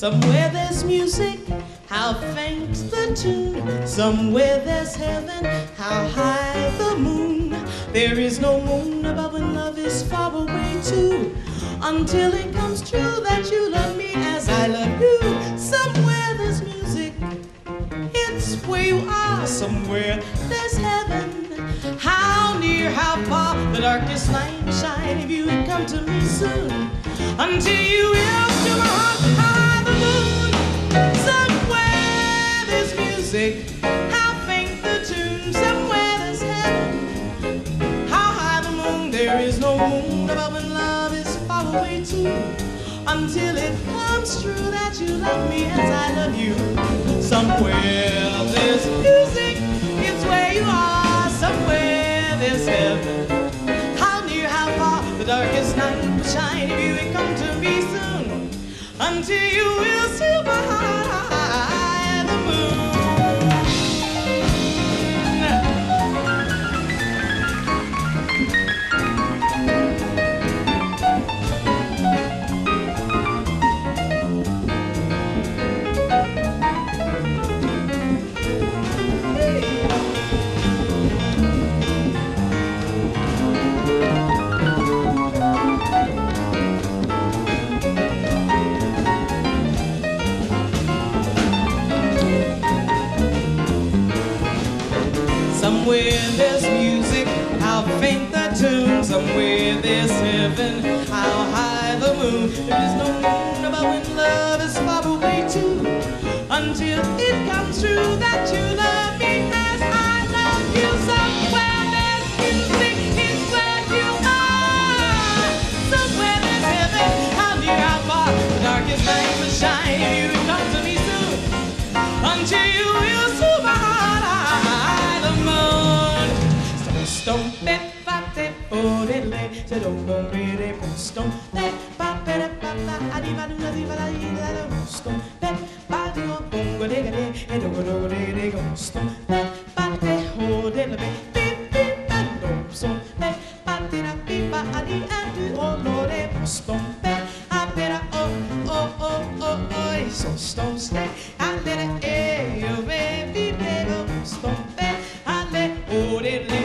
Somewhere there's music, how faint's the tune. Somewhere there's heaven, how high the moon. There is no moon above when love is far away too, until it comes true that you love me as I love you. Somewhere there's music, it's where you are. Somewhere there's heaven, how near, how far. The darkest night will shine if you would come to me soon, until you will to my heart, high the moon. Somewhere there's music, how faint the tune. Somewhere there's heaven, how high the moon. There is no moon above when love is far away too, until it comes true that you love me as I love you. Somewhere there's music, it's where you are. Somewhere there's heaven, how near, how far. The darkest night will shine if you will come to me soon, until you will see my high the moon. Somewhere there's music, how faint the tune. Somewhere there's heaven, how high the moon. There is no moon above when love is far away too, until it comes true that you love me as I love you. Somewhere there's music, it's where you are. Somewhere there's heaven, how near, how far. The darkest night will shine if you will come to me soon, until you will see my heart high the moon. Stone bet bate for it lay, so don't go really stone bet bate adiva adiva adiva stone bet bate go bongo de de and go de go stone bet bate hold it lay beep beep and no stone bet bate na beep adi and oh lord stone bet apera oh so stone stay and let it oh baby baby stone bet and let hold it lay.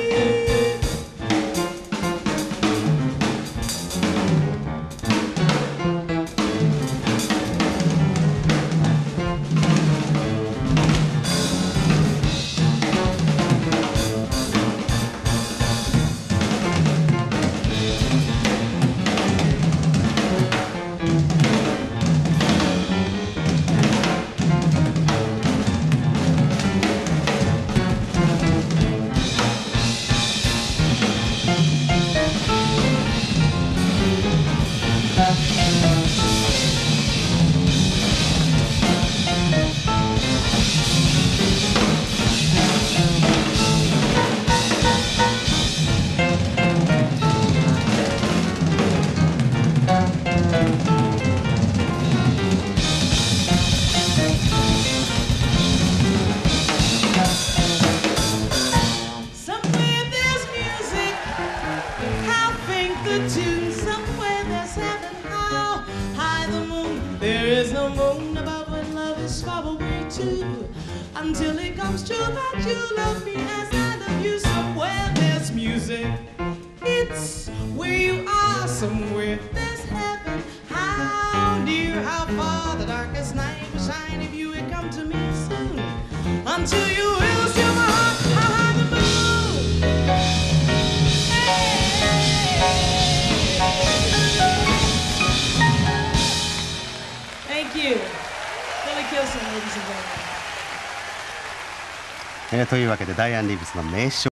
Somewhere there's heaven, how high the moon. There is no moon above when love is far away too, until it comes true that you love me as I love you. Somewhere there's music, it's where you are. Somewhere there's heaven, how near, how far. The darkest night will shine if you will come to me soon, until you will see my heart high the moon. Thank you. Billy Gilson, ladies and gentlemen. というわけでダイアン・リーブスの名唱